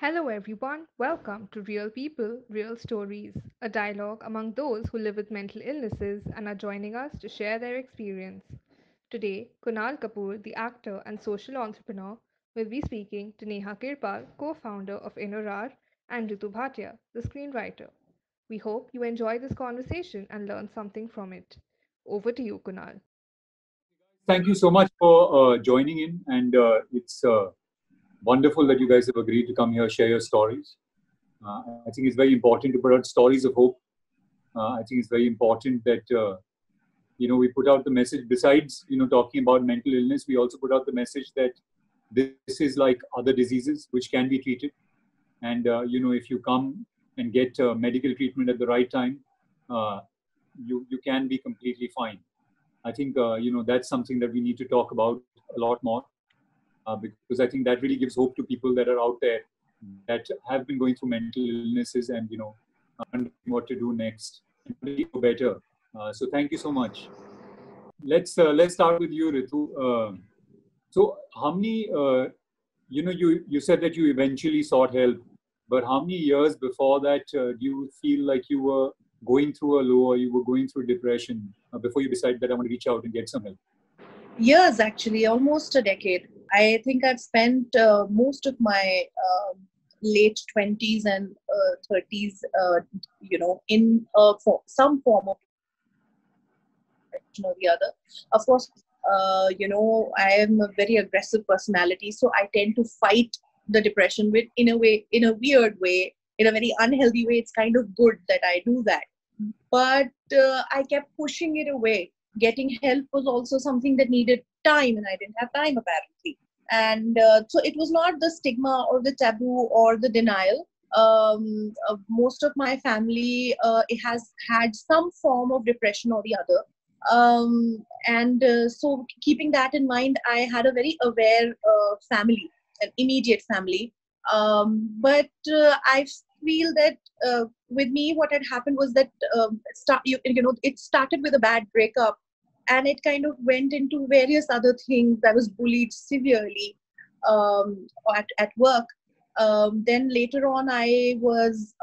Hello, everyone. Welcome to Real People, Real Stories, a dialogue among those who live with mental illnesses and are joining us to share their experience. Today, Kunal Kapoor, the actor and social entrepreneur, will be speaking to Neha Kirpal, co founder of InnoRAR, and Ritu Bhatia, the screenwriter. We hope you enjoy this conversation and learn something from it. Over to you, Kunal. Thank you so much for joining in, and it's wonderful that you guys have agreed to come here, share your stories. I think it's very important to put out stories of hope. I think it's very important that we put out the message. Besides, talking about mental illness, we also put out the message that this is like other diseases which can be treated, and if you come and get medical treatment at the right time, uh, you can be completely fine. I think that's something that we need to talk about a lot more because I think that really gives hope to people that are out there that have been going through mental illnesses and wondering what to do next and really do better. So thank you so much. Let's start with you, Ritu. So how many you said that you eventually sought help, but how many years before that do you feel like you were going through a low or you were going through depression before you decided that I want to reach out and get some help? Years, actually, almost a decade. I think I've spent most of my late 20s and 30s, in some form of depression or the other. Of course, I am a very aggressive personality, so I tend to fight the depression with, in a way, in a weird way, in a very unhealthy way. It's kind of good that I do that, but I kept pushing it away. Getting help was also something that needed time, and I didn't have time apparently. And so it was not the stigma or the taboo or the denial. Most of my family it has had some form of depression or the other. And so, keeping that in mind, I had a very aware family, an immediate family. But I feel that with me, what had happened was that it started with a bad breakup, and it kind of went into various other things. I was bullied severely at work. Then later on, I was,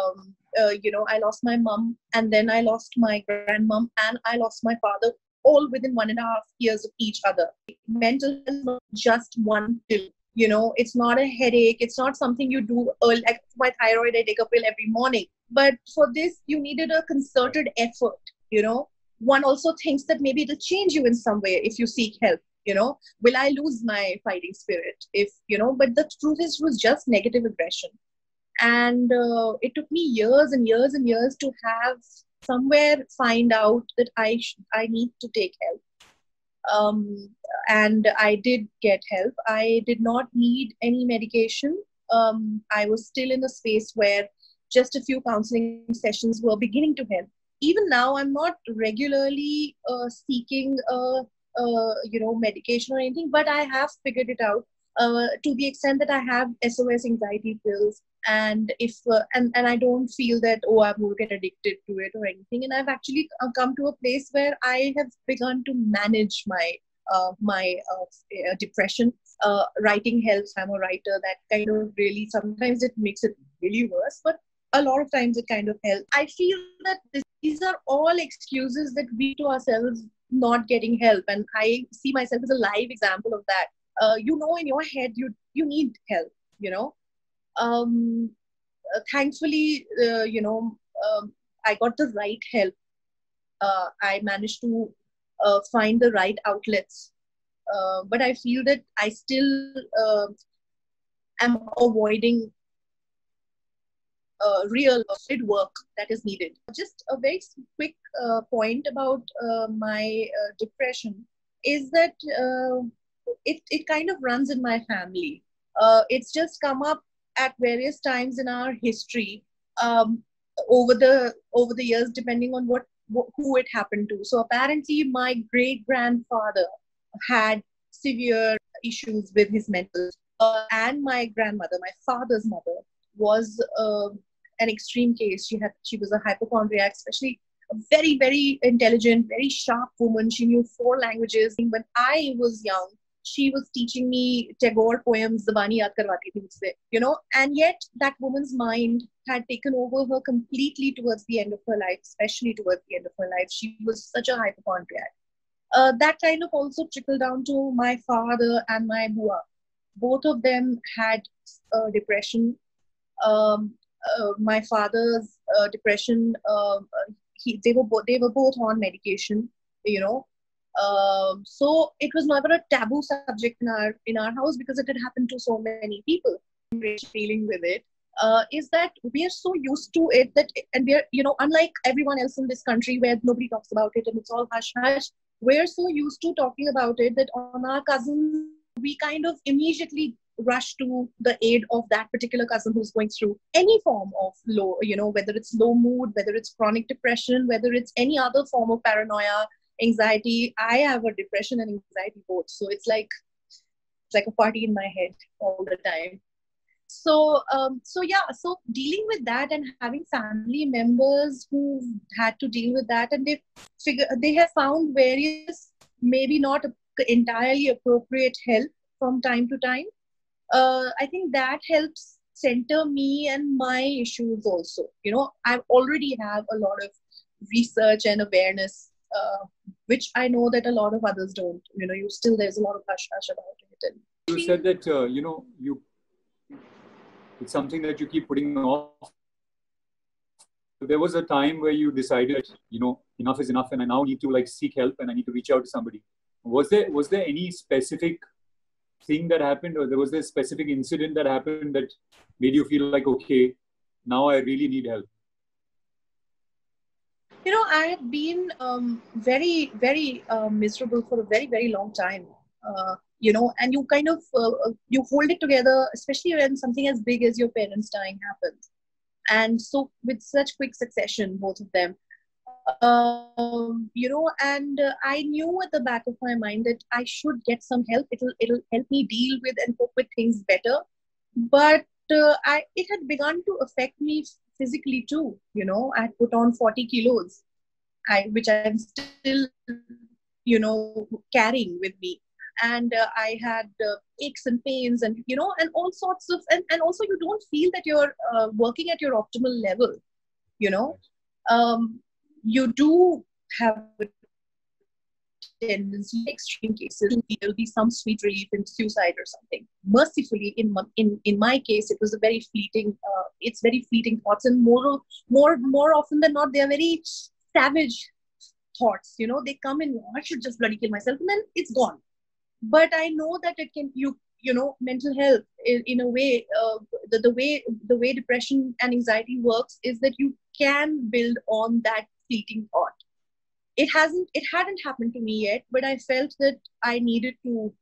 I lost my mom, and then I lost my grandmom, and I lost my father, all within 1.5 years of each other. Mental health is not just one pill. It's not a headache. It's not something you do. Like my thyroid, I take a pill every morning. But for this, you needed a concerted effort. One also thinks that maybe it'll change you in some way if you seek help. Will I lose my fighting spirit? But the truth is, it was just negative aggression. And it took me years and years and years to have somewhere find out that I need to take help. um, and I did get help. I did not need any medication. I was still in a space where just a few counseling sessions were beginning to help. Even now, I'm not regularly seeking medication or anything, but I have figured it out to the extent that I have SOS anxiety pills, and if and I don't feel that, oh, I'm going to get addicted to it or anything. And I've actually come to a place where I have begun to manage my depression. Writing helps. I'm a writer. That kind of really, sometimes it makes it really worse, but a lot of times it kind of helps. I feel that these are all excuses that we to ourselves not getting help, and I see myself as a live example of that. In your head you need help. Um, Thankfully, I got the right help. I managed to find the right outlets, but I feel that I still am avoiding real solid work that is needed. Just a very quick point about my depression is that it kind of runs in my family. It's just come up at various times in our history, um, over the years, depending on who it happened to. So apparently, my great grandfather had severe issues with his mental, and my grandmother, my father's mother, was an extreme case. She was a hypochondriac, especially a very very intelligent, very sharp woman. She knew 4 languages. When I was young, she was teaching me Tagore poems, Zabani yaad karwati thi mujhse, and yet that woman's mind had taken over her completely towards the end of her life, especially towards the end of her life. She was such a hypochondriac. That kind of also trickled down to my father and my bua. Both of them had depression. Um, my father's depression, they were both on medication, you know. So it was never a taboo subject in our house because it had happened to so many people. Dealing with it is that we are so used to it that, and we're, unlike everyone else in this country where nobody talks about it and it's all hush hush, we're so used to talking about it that on our cousins, we kind of immediately rush to the aid of that particular cousin who's going through any form of low, whether it's low mood, whether it's chronic depression, whether it's any other form of paranoia, anxiety. I have a depression and anxiety both. So it's like a party in my head all the time. So dealing with that and having family members who had to deal with that, and they have found various, maybe not entirely appropriate help from time to time. I think that helps center me and my issues also. I already have a lot of research and awareness, which I know that a lot of others don't. There's a lot of hush hush about it. And you said that it's something that you keep putting off. There was a time where you decided, enough is enough, and I now need to seek help and I need to reach out to somebody. Was there any specific thing that happened, or was there a specific incident that happened that made you feel like, okay, now I really need help? I had been very, very miserable for a very, very long time. And you kind of you hold it together, especially when something as big as your parents dying happens, and so with such quick succession, both of them. And I knew at the back of my mind that I should get some help. It'll help me deal with and cope with things better. But it had begun to affect me physically too. I had put on 40 kilos, which I'm still, carrying with me. And I had aches and pains, and all sorts of, and also you don't feel that you're working at your optimal level. You do have a tendency, extreme cases, there'll be some sweet relief in suicide or something. Mercifully, in my case, it was a very fleeting. It's very fleeting thoughts, and more often than not, they are very savage thoughts. They come in. I should just bloody kill myself, and then it's gone. But I know that it can. Mental health in a way. The way depression and anxiety works is that you can build on that fleeting thought. It hadn't happened to me yet, but I felt that I needed to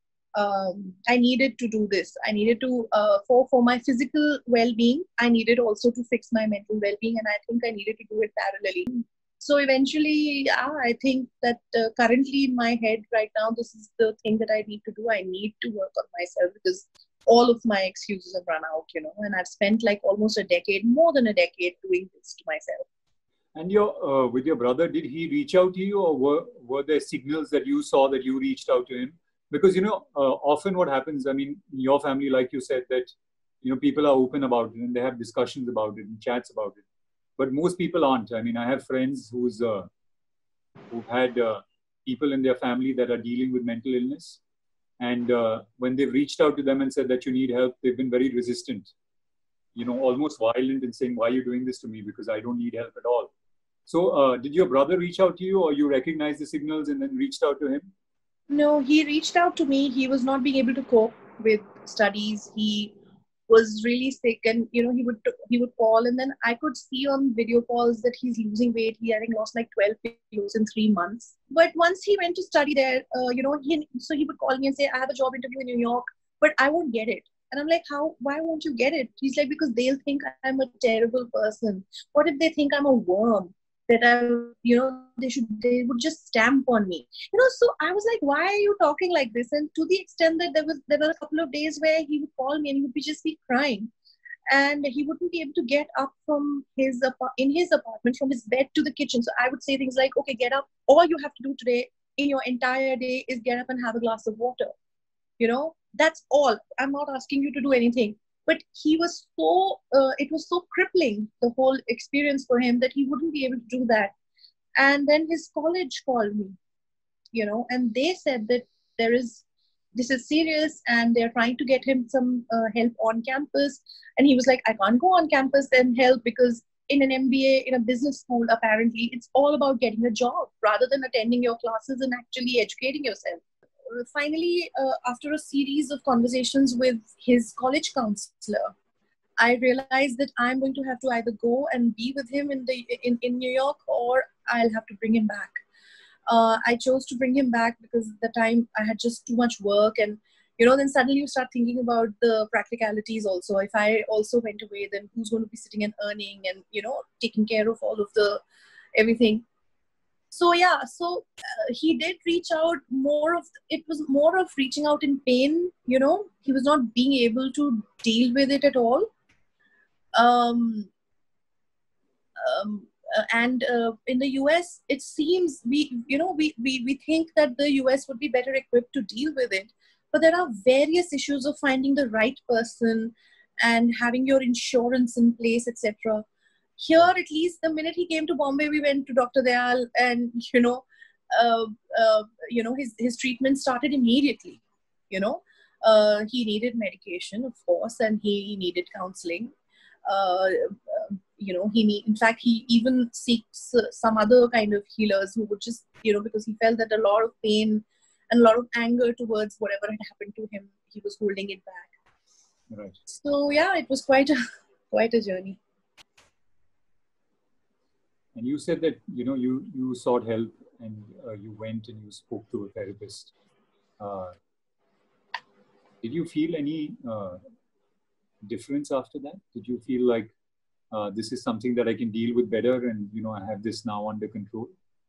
do this. I needed to for my physical well-being. I needed also to fix my mental well-being, and I think I needed to do it parallelly. So eventually, I think that currently in my head right now, this is the thing that I need to do. I need to work on myself because all of my excuses have run out, and I've spent almost more than a decade doing this to myself. And with your brother, did he reach out to you, or were there signals that you saw that you reached out to him? Because, often what happens, I mean, in your family, like you said, that, people are open about it and they have discussions about it and chats about it. But most people aren't. I mean, I have friends who've had people in their family that are dealing with mental illness. And when they've reached out to them and said that you need help, they've been very resistant, almost violent in saying, why are you doing this to me? Because I don't need help at all. So did your brother reach out to you, or you recognized the signals and then reached out to him? No, he reached out to me. He was not being able to cope with studies. He was really sick, and he would call, and then I could see on video calls that he's losing weight. He having lost 12 kilos in 3 months. But once he went to study there, he would call me and say, I have a job interview in New York, but I won't get it. And I'm like, why won't you get it? He's like, because they'll think I'm a terrible person. What if they think I'm a worm? That they would just stamp on me. So I was like, why are you talking like this? And to the extent that there were a couple of days where he would call me and he would just be crying. And he wouldn't be able to get up from his apartment, from his bed to the kitchen. So I would say things like, okay, get up. All you have to do today in your entire day is get up and have a glass of water. That's all. I'm not asking you to do anything. But he was so, it was so crippling, the whole experience for him, that he wouldn't be able to do that. And then his college called me, and they said that this is serious, and they're trying to get him some help on campus. And he was like, I can't go on campus and help, because in an MBA in a business school, apparently it's all about getting a job rather than attending your classes and actually educating yourself. Finally, after a series of conversations with his college counselor, I realized that I'm going to have to either go and be with him in New York, or I'll have to bring him back. I chose to bring him back because at the time I had just too much work, and then suddenly you start thinking about the practicalities also. If I also went away, then who's going to be sitting and earning and taking care of all of the everything. So yeah, he did reach out. It was more of reaching out in pain. He was not being able to deal with it at all. Um, and in the US, it seems we think that the US would be better equipped to deal with it, but there are various issues of finding the right person and having your insurance in place, etc. Here, at least, the minute he came to Bombay, we went to Dr. Dayal, and his treatment started immediately. He needed medication, of course, and he needed counseling. In fact, he even seeks some other kind of healers who would just, because he felt that a lot of pain and a lot of anger towards whatever had happened to him, he was holding it back. Right. So yeah, it was quite a journey. And you said that you sought help, and you went and you spoke to a therapist. Did you feel any difference after that? Did you feel like this is something that I can deal with better, and I have this now under control?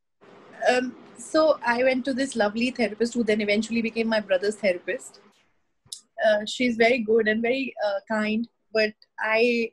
So I went to this lovely therapist who then eventually became my brother's therapist. She's very good and very kind, but I,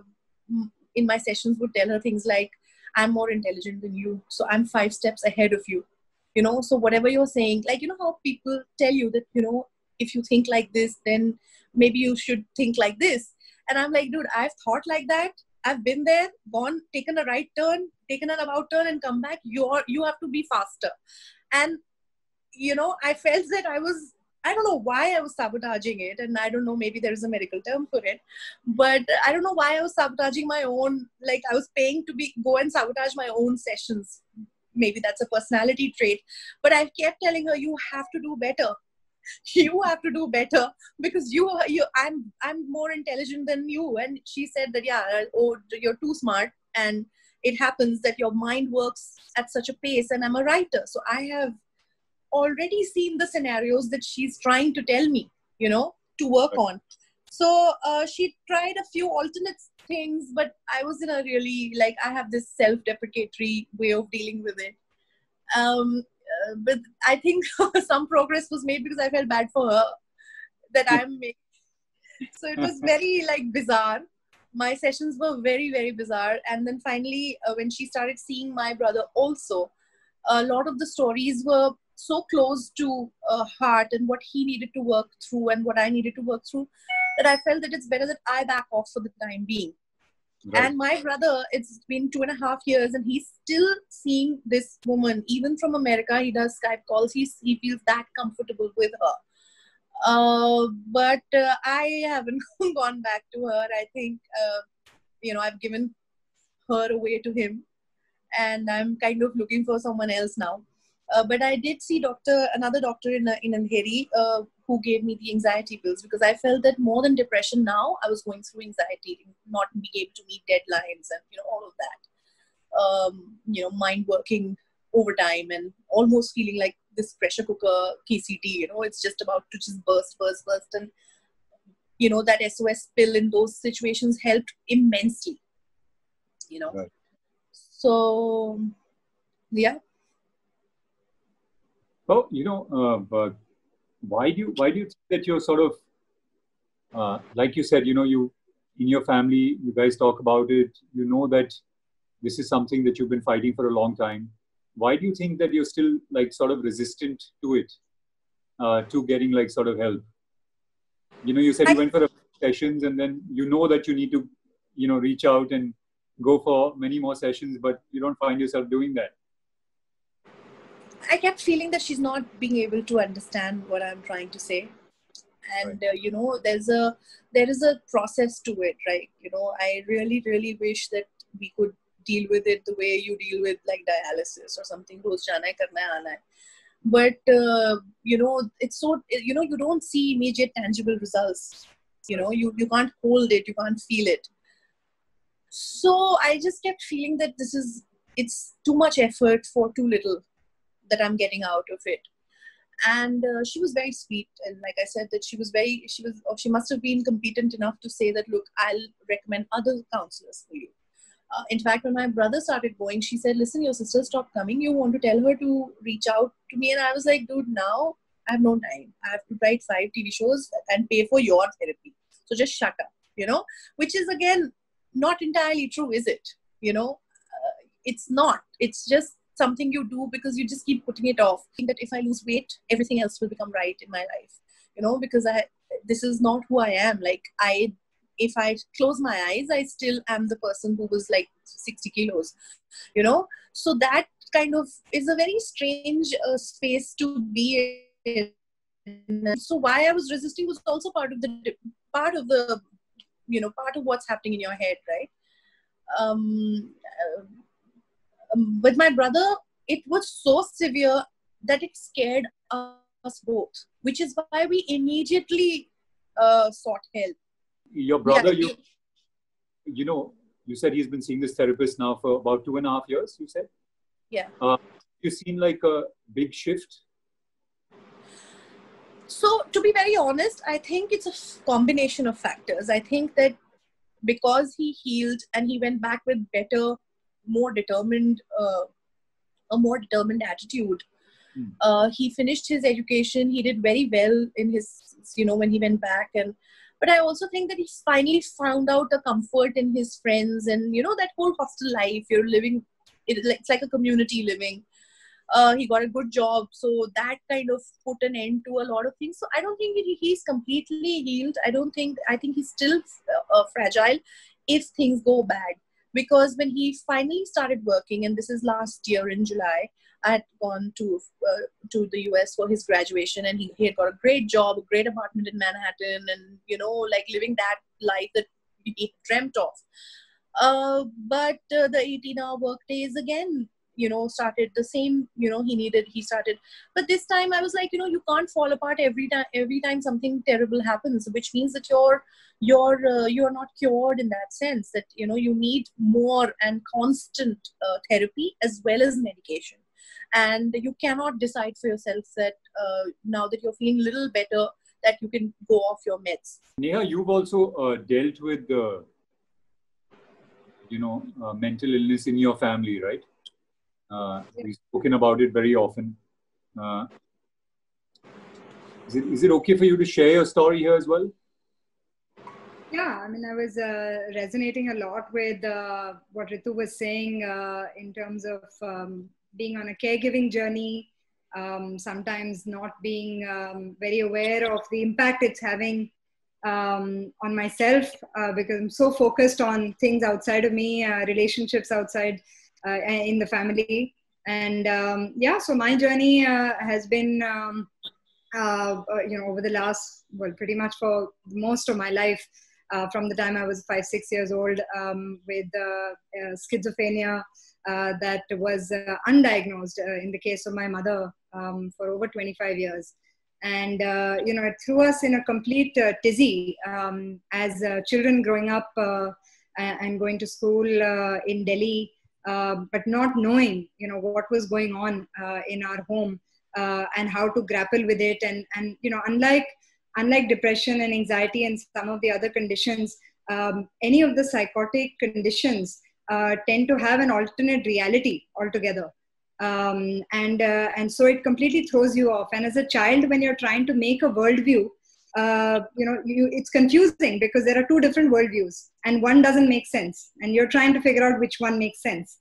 in my sessions, would tell her things like, I'm more intelligent than you, so I'm 5 steps ahead of you. So whatever you're saying, like, how people tell you that, if you think like this, then maybe you should think like this. And I'm like, dude, I've thought like that. I've been there, gone, taken a right turn, taken an about turn, and come back. You have to be faster. And, I felt that I don't know why I was sabotaging it. And I don't know, maybe there is a medical term for it. But I don't know why I was sabotaging my own, like I was paying to go and sabotage my own sessions. Maybe that's a personality trait. But I kept telling her, you have to do better. You have to do better, because I'm more intelligent than you. And she said that, you're too smart, and it happens that your mind works at such a pace, and I'm a writer, so I have already seen the scenarios that she's trying to tell me to work on. So she tried a few alternate things, but I was in a really, like, I have this self-deprecatory way of dealing with it. But I think some progress was made because I felt bad for her that I'm making. So it was very, like, bizarre. My sessions were very, very bizarre. And then finally, when she started seeing my brother also, a lot of the stories were so close to heart and what he needed to work through and what I needed to work through, that I felt that it's better that I back off for the time being. Right. And my brother, it's been 2.5 years, and he's still seeing this woman. Even from America, he does Skype calls. He feels that comfortable with her. But I haven't gone back to her. I think, I've given her away to him, and I'm kind of looking for someone else now. But I did see another doctor in Andheri who gave me the anxiety pills, because I felt that more than depression now, I was going through anxiety, not being able to meet deadlines and, all of that. Mind working overtime and almost feeling like this pressure cooker KCT, it's just about to just burst. And, that SOS pill in those situations helped immensely, Right. So, yeah. Well, but why do you think that you're sort of, like you said, you in your family, you guys talk about it, that this is something that you've been fighting for a long time. Why do you think that you're still, like, sort of resistant to it, to getting, like, sort of help? You said you went for the sessions, and then you know that you need to, reach out and go for many more sessions, but you don't find yourself doing that. I kept feeling that she's not being able to understand what I'm trying to say. And there is a process to it, right? I really, really wish that we could deal with it the way you deal with like dialysis or something. Roz jana hai, karna hai, aana hai. But it's so, you don't see immediate tangible results. You can't hold it, you can't feel it. So I just kept feeling that it's too much effort for too little that I'm getting out of it. And she was very sweet, and like I said, that she must have been competent enough to say that, look, I'll recommend other counselors for you. In fact, when my brother started going, she said, listen, your sister stopped coming, you want to tell her to reach out to me? And I was like, dude, now I have no time, I have to write 5 TV shows and pay for your therapy, so just shut up. Which is again not entirely true, is it? It's not, it's just something you do because you just keep putting it off. I think that if I lose weight, everything else will become right in my life. Because this is not who I am. Like, if I close my eyes, I still am the person who was like 60 kilos. So that kind of is a very strange space to be in. So why I was resisting was also part of part of what's happening in your head, right? With my brother, it was so severe that it scared us both, which is why we immediately sought help. Your brother, you said he's been seeing this therapist now for about 2.5 years, you said? Yeah. You've seen like a big shift? So, to be very honest, I think it's a combination of factors. I think that because he healed and he went back with better, more determined, a more determined attitude. He finished his education. He did very well in his, when he went back. But I also think that he finally found out a comfort in his friends and, that whole hostel life. You're living, it's like a community living. He got a good job. So that kind of put an end to a lot of things. So I don't think he's completely healed. I think he's still fragile if things go bad. Because when he finally started working, and this is last year in July, I had gone to the US for his graduation, and he had got a great job, a great apartment in Manhattan, and like living that life that he dreamt of. But the 18-hour work days again, started the same. He started, but this time I was like, you can't fall apart every time something terrible happens, which means that you're not cured in that sense, that you need more and constant therapy as well as medication. And you cannot decide for yourself that now that you're feeling a little better, that you can go off your meds. Neha, you've also dealt with mental illness in your family, right? We've spoken about it very often. Is it okay for you to share your story here as well? Yeah, I mean, I was resonating a lot with what Ritu was saying in terms of being on a caregiving journey, sometimes not being very aware of the impact it's having on myself because I'm so focused on things outside of me, relationships outside in the family. And so my journey has been, over the last, pretty much for most of my life, from the time I was 5-6 years old, with schizophrenia that was undiagnosed in the case of my mother for over 25 years. And, it threw us in a complete tizzy as children growing up and going to school in Delhi, but not knowing, what was going on in our home and how to grapple with it. And unlike depression and anxiety and some of the other conditions, any of the psychotic conditions tend to have an alternate reality altogether. And so it completely throws you off. And as a child, when you're trying to make a worldview, it's confusing because there are two different worldviews and one doesn't make sense. And you're trying to figure out which one makes sense.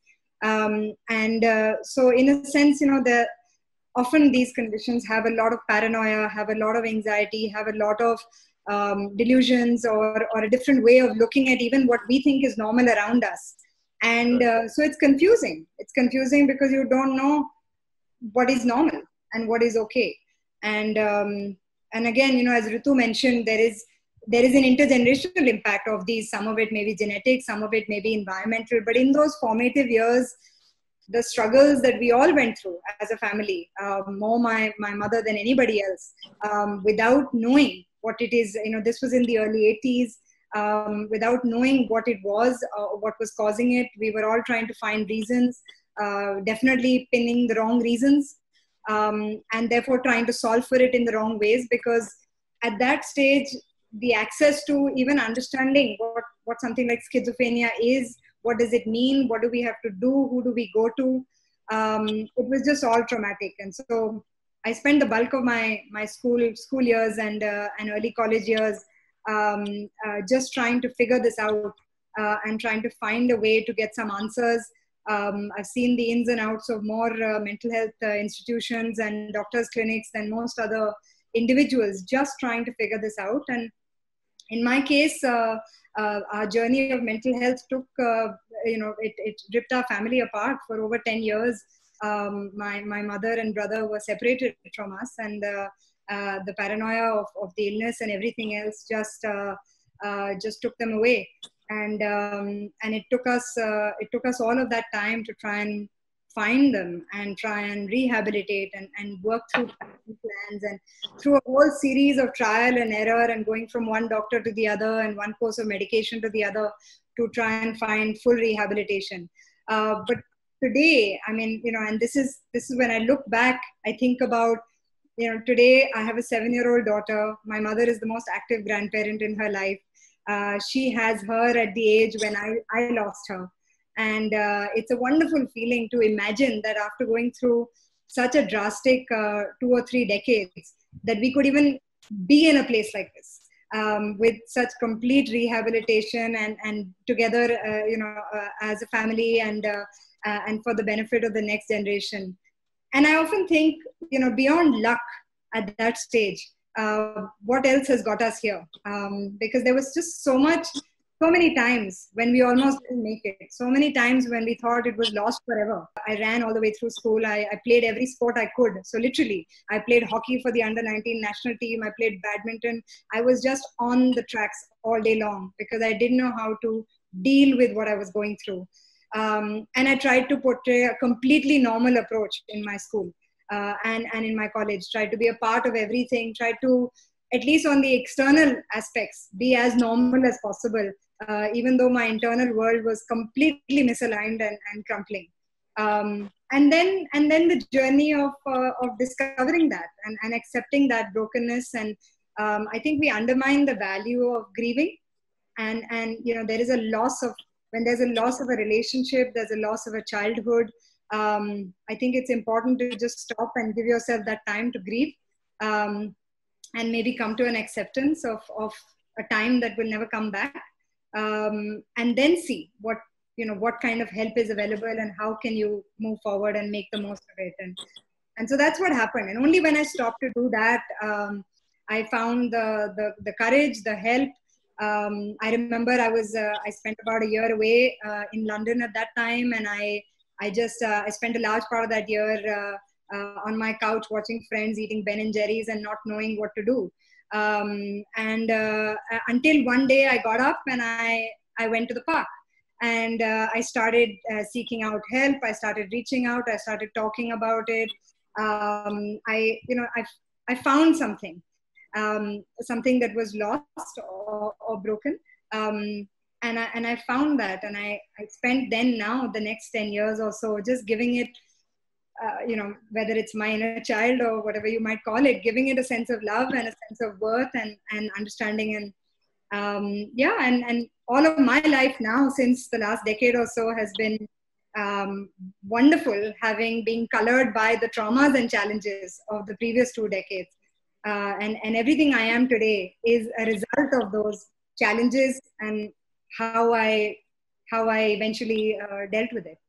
So in a sense, often these conditions have a lot of paranoia, have a lot of anxiety, have a lot of delusions or a different way of looking at even what we think is normal around us. And so it's confusing. It's confusing because you don't know what is normal and what is okay. And again, as Ritu mentioned, there is an intergenerational impact of these. Some of it may be genetic, some of it may be environmental, but in those formative years, the struggles that we all went through as a family, more my mother than anybody else, without knowing what it is. This was in the early 80s. Without knowing what it was, what was causing it, we were all trying to find reasons, definitely pinning the wrong reasons, and therefore trying to solve for it in the wrong ways, because at that stage, the access to even understanding what something like schizophrenia is, what does it mean, what do we have to do, who do we go to, it was just all traumatic. And so I spent the bulk of my school years and early college years just trying to figure this out and trying to find a way to get some answers. I've seen the ins and outs of more mental health institutions and doctors' clinics than most other individuals, just trying to figure this out. And in my case, our journey of mental health took, it ripped our family apart for over 10 years. My mother and brother were separated from us, and the paranoia of the illness and everything else just took them away. And it took us all of that time to try and find them and try and rehabilitate and work through plans and through a whole series of trial and error and going from one doctor to the other and one course of medication to the other to try and find full rehabilitation. But today, and this is when I look back, I think about, today I have a 7-year-old daughter. My mother is the most active grandparent in her life. She has her at the age when I lost her. And it's a wonderful feeling to imagine that after going through such a drastic 2 or 3 decades, that we could even be in a place like this with such complete rehabilitation and together, as a family and for the benefit of the next generation. And I often think, beyond luck at that stage, what else has got us here? Because there was just so many times when we almost didn't make it. So many times when we thought it was lost forever. I ran all the way through school. I played every sport I could. So literally, I played hockey for the under-19 national team. I played badminton. I was just on the tracks all day long because I didn't know how to deal with what I was going through. And I tried to portray a completely normal approach in my school and in my college. Tried to be a part of everything. Tried to, at least on the external aspects, be as normal as possible. Even though my internal world was completely misaligned and crumbling. And then the journey of discovering that and accepting that brokenness. And I think we undermine the value of grieving. And there is a loss of, when there's a loss of a relationship, there's a loss of a childhood. I think it's important to just stop and give yourself that time to grieve and maybe come to an acceptance of a time that will never come back. And then see what kind of help is available and how can you move forward and make the most of it. And so that's what happened. And only when I stopped to do that, I found the courage, the help. I remember I spent about a year away in London at that time, and I spent a large part of that year on my couch watching friends eating Ben and Jerry's and not knowing what to do. Until one day I got up and I went to the park and I started seeking out help. I started reaching out. I started talking about it. I found something that was lost or broken. And I found that, and I spent now the next 10 years or so just giving it, whether it's my inner child or whatever you might call it, giving it a sense of love and a sense of worth and understanding. And and all of my life now, since the last decade or so, has been wonderful, having been colored by the traumas and challenges of the previous 2 decades. And everything I am today is a result of those challenges and how I eventually dealt with it.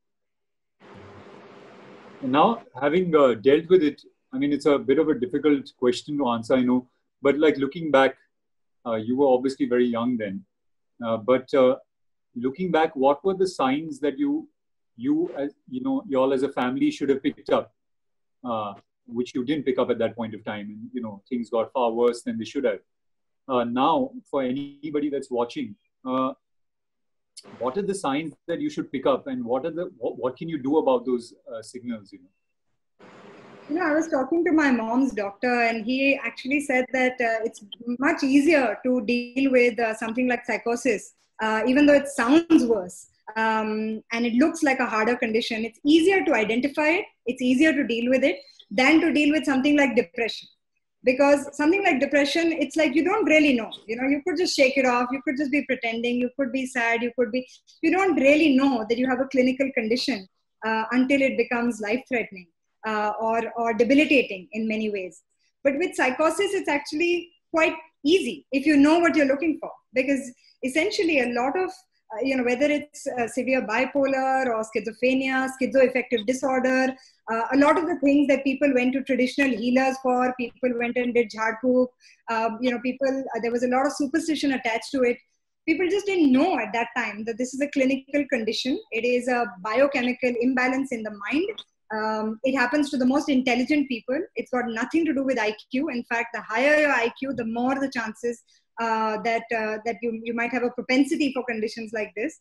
Now, having dealt with it, I mean, it's a bit of a difficult question to answer, I know, but like looking back, You were obviously very young then. But looking back, what were the signs that you as y'all as a family should have picked up, which you didn't pick up at that point of time, and things got far worse than they should have. Now, for anybody that's watching, what are the signs that you should pick up, and what can you do about those signals? I was talking to my mom's doctor, and he actually said that it's much easier to deal with something like psychosis, even though it sounds worse and it looks like a harder condition. It's easier to identify it, it's easier to deal with it than to deal with something like depression. Because something like depression, it's like you don't really know. You could just shake it off, you could just be pretending, you could be sad, you don't really know that you have a clinical condition until it becomes life-threatening. Or debilitating in many ways. But with psychosis, it's actually quite easy if you know what you're looking for, because essentially a lot of, whether it's severe bipolar or schizophrenia, schizoaffective disorder, a lot of the things that people went to traditional healers for, people went and did jhadpuk, there was a lot of superstition attached to it. People just didn't know at that time that this is a clinical condition. It is a biochemical imbalance in the mind. It happens to the most intelligent people. It's got nothing to do with IQ. In fact, the higher your IQ, the more the chances that you might have a propensity for conditions like this.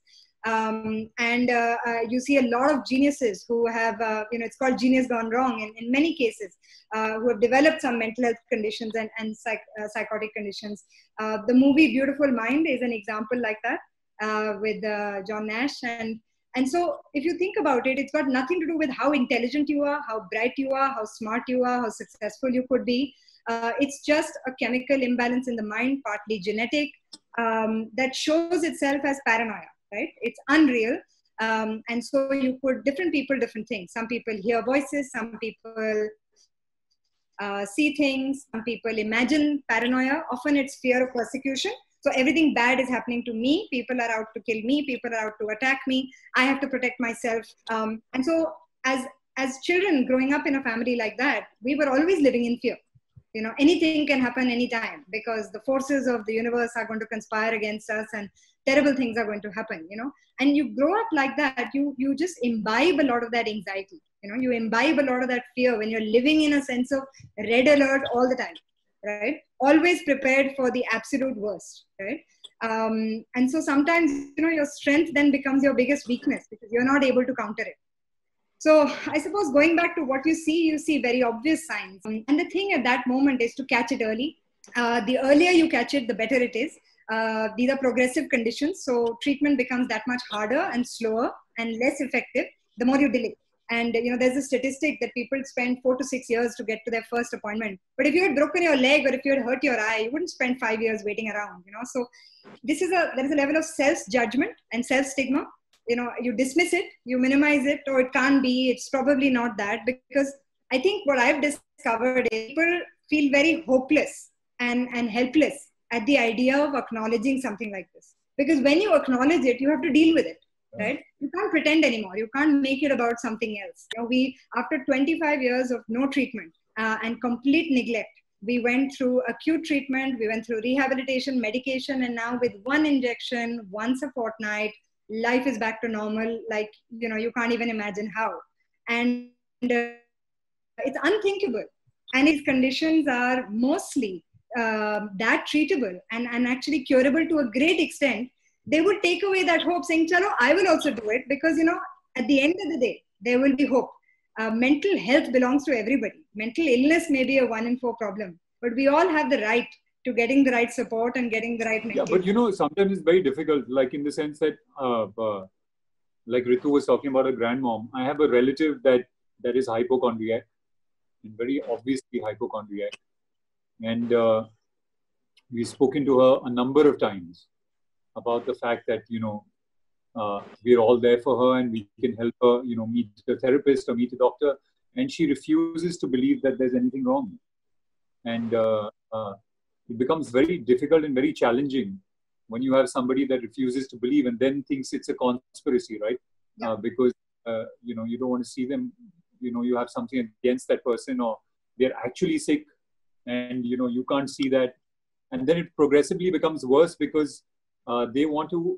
You see a lot of geniuses who have, it's called genius gone wrong in many cases, who have developed some mental health conditions and psychotic conditions. The movie Beautiful Mind is an example like that with John Nash. And so if you think about it, it's got nothing to do with how intelligent you are, how bright you are, how smart you are, how successful you could be. It's just a chemical imbalance in the mind, partly genetic, that shows itself as paranoia, right? It's unreal. And so different people, different things. Some people hear voices, some people see things, some people imagine paranoia. Often it's fear of persecution. So everything bad is happening to me. People are out to kill me. People are out to attack me. I have to protect myself. And so as children growing up in a family like that, we were always living in fear. Anything can happen anytime because the forces of the universe are going to conspire against us and terrible things are going to happen, And you grow up like that, you just imbibe a lot of that anxiety. You imbibe a lot of that fear when you're living in a sense of red alert all the time. Right? Always prepared for the absolute worst, right? And so sometimes, your strength then becomes your biggest weakness because you're not able to counter it. So I suppose going back to what you see very obvious signs. And the thing at that moment is to catch it early. The earlier you catch it, the better it is. These are progressive conditions. So treatment becomes that much harder and slower and less effective the more you delay. And there's a statistic that people spend 4 to 6 years to get to their first appointment. But if you had broken your leg or if you had hurt your eye, you wouldn't spend 5 years waiting around. So there is a level of self-judgment and self-stigma. You dismiss it, you minimize it, or it can't be. It's probably not that, because I think what I've discovered is people feel very hopeless and helpless at the idea of acknowledging something like this. Because when you acknowledge it, you have to deal with it. Right? You can't pretend anymore. You can't make it about something else. We, after 25 years of no treatment and complete neglect, we went through acute treatment, we went through rehabilitation, medication, and now with one injection, once a fortnight, life is back to normal. Like, you can't even imagine how. And it's unthinkable. And these conditions are mostly that treatable and actually curable to a great extent. They would take away that hope, saying, chalo, I will also do it, because, at the end of the day, there will be hope. Mental health belongs to everybody. Mental illness may be a 1 in 4 problem, but we all have the right to getting the right support and getting the right mental. Yeah, but sometimes it's very difficult, like in the sense that, like Ritu was talking about her grandmom, I have a relative that is hypochondriac, and very obviously hypochondriac. And we've spoken to her a number of times about the fact that, we're all there for her and we can help her, meet a therapist or meet a doctor. And she refuses to believe that there's anything wrong. And it becomes very difficult and very challenging when you have somebody that refuses to believe and then thinks it's a conspiracy, right? Yeah. Because, you don't want to see them, you have something against that person, or they're actually sick and, you can't see that. and then it progressively becomes worse because they want to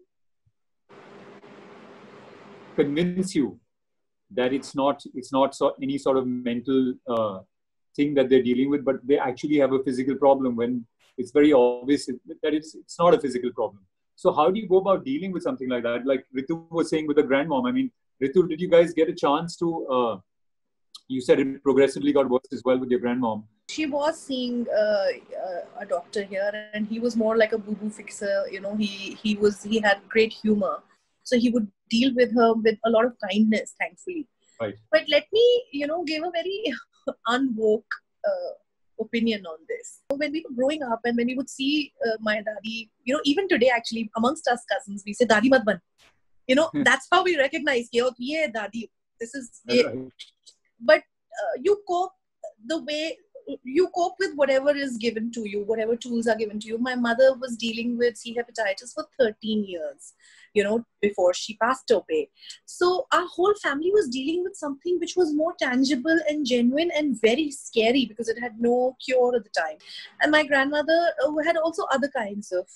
convince you that it's not any sort of mental thing that they're dealing with, but they actually have a physical problem when it's very obvious that it's not a physical problem. So how do you go about dealing with something like that? Like Ritu was saying with the grandmom. I mean, Ritu, did you guys get a chance to? You said it progressively got worse as well with your grandmom. She was seeing a doctor here, and he was more like a boo-boo fixer. You know, he had great humor, so he would deal with her with a lot of kindness, thankfully. Right. But let me, give a very unwoke opinion on this. When we were growing up, and when we would see my daddy, even today, actually, amongst us cousins, we say "Dadi mat ban." That's how we recognize, "Ye dadi." This is. Right. But you cope with whatever is given to you, whatever tools are given to you. My mother was dealing with C. hepatitis for 13 years, before she passed away. So our whole family was dealing with something which was more tangible and genuine and very scary because it had no cure at the time. And my grandmother had also other kinds of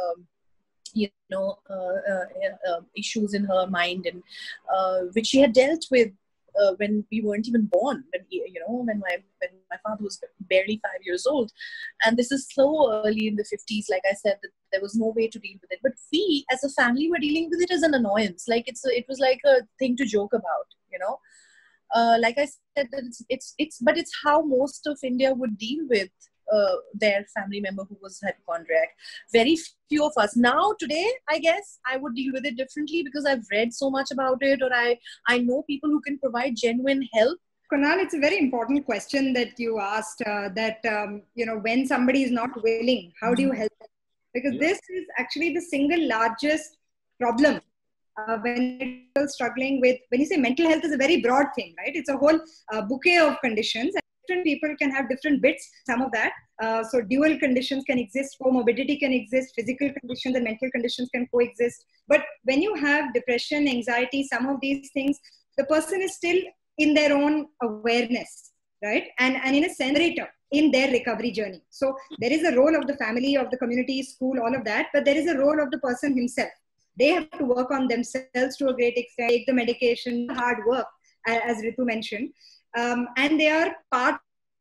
issues in her mind, and which she had dealt with when we weren't even born, when my father was barely 5 years old. And this is so early in the 50s, like I said, that there was no way to deal with it. But we as a family were dealing with it as an annoyance. Like it was like a thing to joke about, like I said, that it's how most of India would deal with their family member who was hypochondriac. Very few of us. Now, today, I guess I would deal with it differently because I've read so much about it, or I know people who can provide genuine help. Kunal, it's a very important question that you asked, when somebody is not willing, how do you help them? Because this is actually the single largest problem when people struggling with, when you say mental health is a very broad thing, right? It's a whole bouquet of conditions. Different people can have different bits, some of that. So dual conditions can exist, comorbidity can exist, physical conditions and mental conditions can coexist. But when you have depression, anxiety, some of these things, the person is still in their own awareness, right? And in a sense, in their recovery journey. So there is a role of the family, of the community, school, all of that, but there is a role of the person himself. They have to work on themselves to a great extent, take the medication, hard work, as Ritu mentioned. And they are part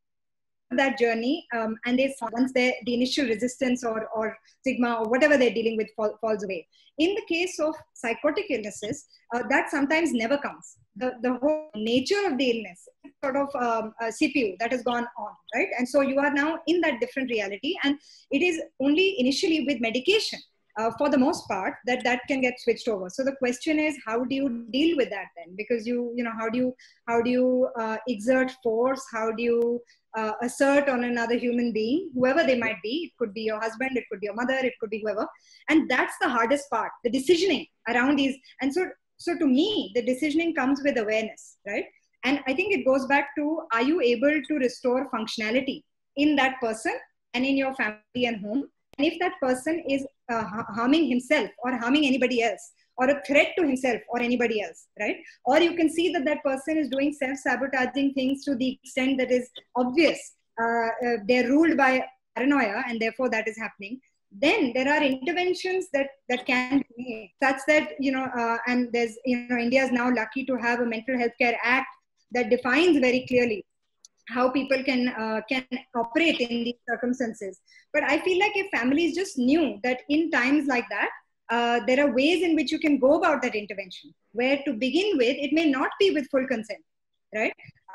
of that journey, and once the initial resistance or stigma or whatever they're dealing with falls away. In the case of psychotic illnesses, that sometimes never comes. The whole nature of the illness sort of CPU that has gone on, right? And so you are now in that different reality, and it is only initially with medication, for the most part, that can get switched over. So the question is, how do you deal with that then? Because how do you exert force? How do you assert on another human being, whoever they might be? It could be your husband, it could be your mother, it could be whoever. And that's the hardest part, the decisioning around these. And so to me, the decisioning comes with awareness, right? And I think it goes back to, are you able to restore functionality in that person and in your family and home? And if that person is harming himself or harming anybody else, or a threat to himself or anybody else, right? Or you can see that that person is doing self-sabotaging things to the extent that is obvious. They're ruled by paranoia, and therefore that is happening. Then there are interventions that can be made, such that, and there's, India is now lucky to have a Mental Health Care Act that defines very clearly how people can operate in these circumstances. But I feel like if families just knew that in times like that, there are ways in which you can go about that intervention, where to begin with, it may not be with full consent, right?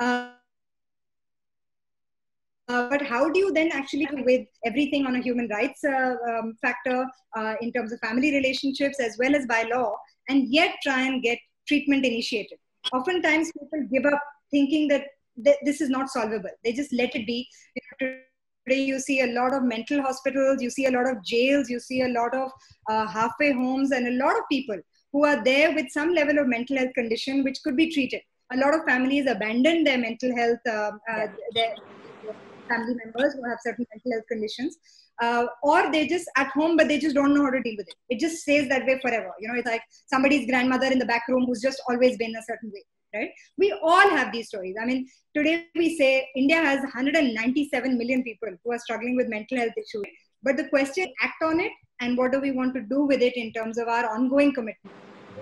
But how do you then actually do with everything on a human rights factor, in terms of family relationships as well as by law, and yet try and get treatment initiated? Oftentimes people give up thinking that this is not solvable. They just let it be. Today you see a lot of mental hospitals, you see a lot of jails, you see a lot of halfway homes, and a lot of people who are there with some level of mental health condition which could be treated. A lot of families abandon their mental health, their family members who have certain mental health conditions, or they just at home, but they just don't know how to deal with it. It just stays that way forever. It's like somebody's grandmother in the back room who's just always been a certain way. Right? We all have these stories. I mean, today we say India has 197 million people who are struggling with mental health issues. But the question, act on it, and what do we want to do with it in terms of our ongoing commitment?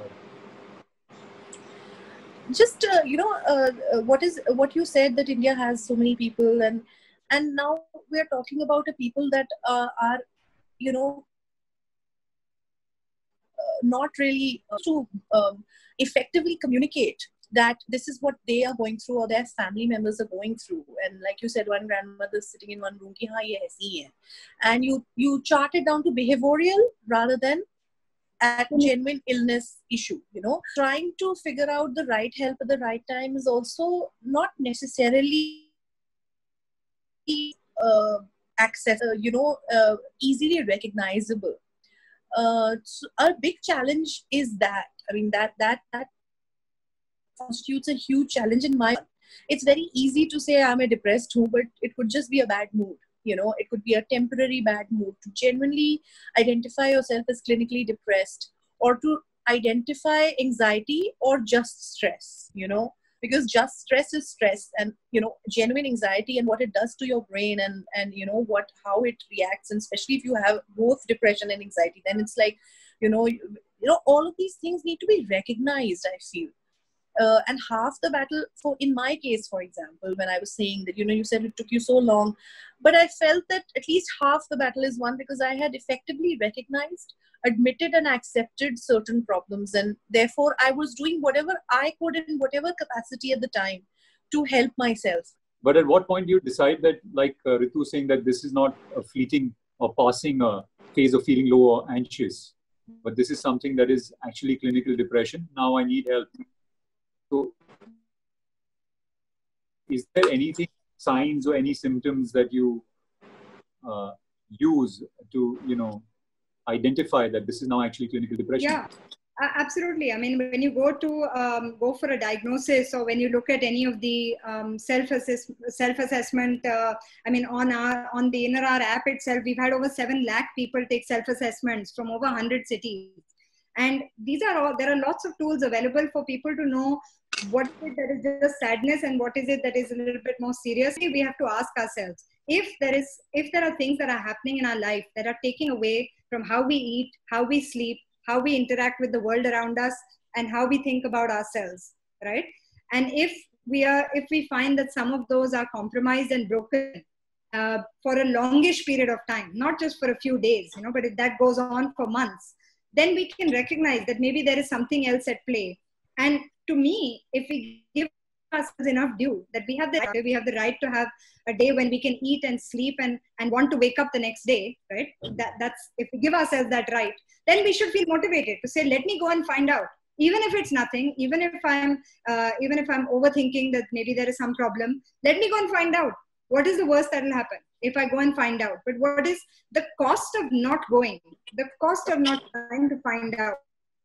Just what you said, that India has so many people, and now we are talking about a people that are, you know, not really to effectively communicate that this is what they are going through or their family members are going through. And like you said, one grandmother sitting in one room ki, हाँ, ये ऐसी ही है. And you chart it down to behavioral rather than at genuine illness issue. Trying to figure out the right help at the right time is also not necessarily access, easily recognizable. So a big challenge is that, I mean, that constitutes a huge challenge in my. It's very easy to say I'm a depressed mood, but it could just be a bad mood. It could be a temporary bad mood. To genuinely identify yourself as clinically depressed, or to identify anxiety or just stress, because just stress is stress, and genuine anxiety and what it does to your brain, and how it reacts, and especially if you have both depression and anxiety, then it's like, all of these things need to be recognized, I feel. And half the battle, in my case, for example, when I was saying that, you said it took you so long, but I felt that at least half the battle is won because I had effectively recognized, admitted and accepted certain problems, and therefore I was doing whatever I could in whatever capacity at the time to help myself. But at what point do you decide that, like Ritu saying, that this is not a fleeting or passing phase of feeling low or anxious, but this is something that is actually clinical depression? Now I need help. So, is there anything, signs or any symptoms that you use to, identify that this is now actually clinical depression? Yeah, absolutely. I mean, when you go for a diagnosis, or when you look at any of the self-assessment, I mean, on the InnerR app itself, we've had over 7 lakh people take self-assessments from over 100 cities. And there are lots of tools available for people to know what is it that is just sadness and what is it that is a little bit more serious. We have to ask ourselves, if there are things that are happening in our life that are taking away from how we eat, how we sleep, how we interact with the world around us, and how we think about ourselves, right? And if we find that some of those are compromised and broken for a longish period of time, not just for a few days, but if that goes on for months, then we can recognize that maybe there is something else at play. And to me, if we give ourselves enough due, that we have the right to have a day when we can eat and sleep and want to wake up the next day, right? That's if we give ourselves that right, then we should feel motivated to say, let me go and find out. Even if it's nothing, even if I'm overthinking that maybe there is some problem, let me go and find out. What is the worst that will happen if I go and find out? But what is the cost of not going? The cost of not trying to find out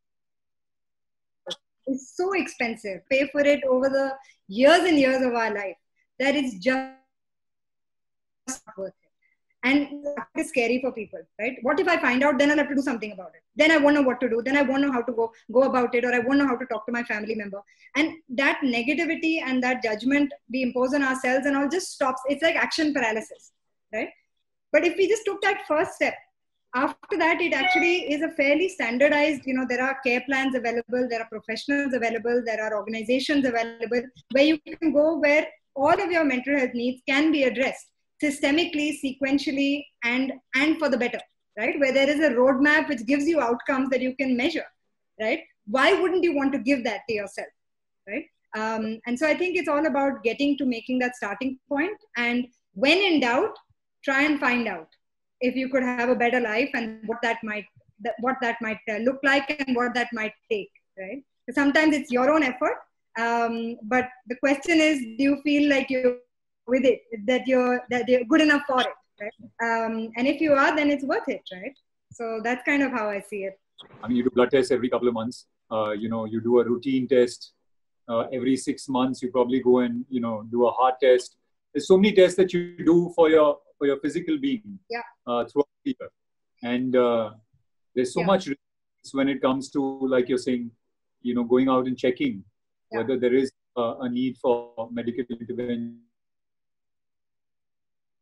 is so expensive. Pay for it over the years and years of our life. That is just not worth it. And it's scary for people, right? What if I find out, then I'll have to do something about it. Then I won't know what to do. Then I won't know how to go about it, or I won't know how to talk to my family member. And that negativity and that judgment we impose on ourselves and all just stops. It's like action paralysis, right? But if we just took that first step, after that, it actually is a fairly standardized, there are care plans available, there are professionals available, there are organizations available where you can go, where all of your mental health needs can be addressed systemically, sequentially, and for the better, right? Where there is a roadmap which gives you outcomes that you can measure, right? Why wouldn't you want to give that to yourself, right? And so I think it's all about getting to making that starting point. And when in doubt, try and find out if you could have a better life and what that might look like and what that might take, right? Sometimes it's your own effort, but the question is, do you feel like you're with it, that you're good enough for it, right? And if you are, then it's worth it, right? So that's kind of how I see it. I mean, you do blood tests every couple of months. You do a routine test every 6 months. You probably go and do a heart test. There's so many tests that you do for your physical being throughout the year, and there's so much risk when it comes to, like you're saying, going out and checking whether there is a need for medical intervention.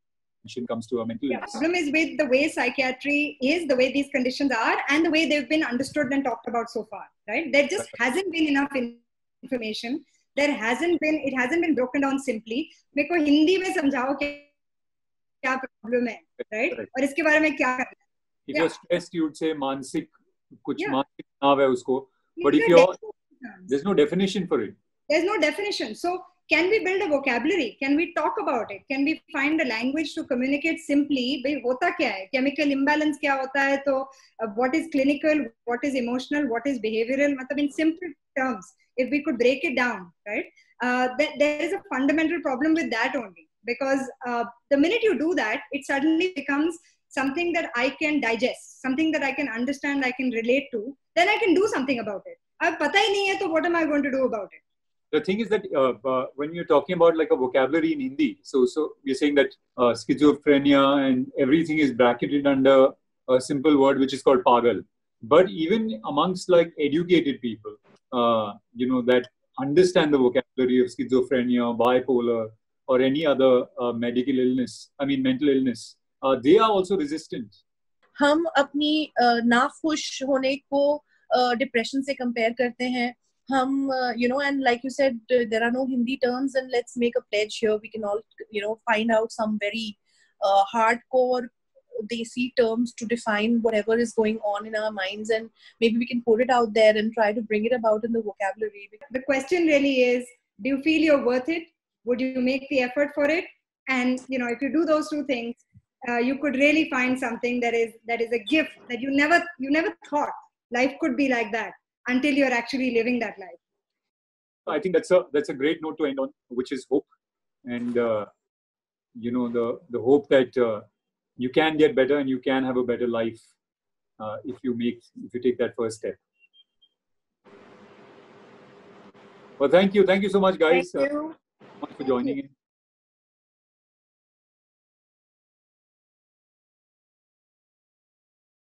comes to a mental The illness. problem is with the way psychiatry is, the way these conditions are, and the way they've been understood and talked about so far, right? There just hasn't been enough information. It hasn't been broken down simply. मेरे को हिंदी में समझाओ क्या problem है, right? और इसके बारे में क्या करना है? If you're stressed, you would say मानसिक कुछ Yeah. मानसिक तनाव है उसको. But if there's no definition for it. There's no definition. So can we build a vocabulary? Can we talk about it? Can we find a language to communicate simply? भाई होता क्या है? Chemical imbalance क्या होता है? तो what is clinical? What is emotional? What is behavioral? मतलब in simple terms, if we could break it down, right? There is a fundamental problem with that only, because the minute you do that, it suddenly becomes something that I can digest, something that I can understand, I can relate to. Then I can do something about it. अब पता ही नहीं है तो what am I going to do about it? The thing is that when you're talking about like a vocabulary in Hindi, so you're saying that schizophrenia and everything is bracketed under a simple word which is called pagal. But even amongst like educated people, that understand the vocabulary of schizophrenia, bipolar, or any other mental illness, they are also resistant. हम अपनी नाखुश होने को depression से compare करते हैं. हम and like you said, there are no Hindi terms, and let's make a pledge here. We can all find out some very hardcore desi terms to define whatever is going on in our minds, and maybe we can put it out there and try to bring it about in the vocabulary. The question really is, do you feel you're worth it? Would you make the effort for it? And if you do those two things, you could really find something that is a gift that you never thought life could be like that until you're actually living that life. I think that's a great note to end on, which is hope, and the hope that you can get better and you can have a better life if you take that first step. Well, thank you so much, guys. Thank you. Much for joining in.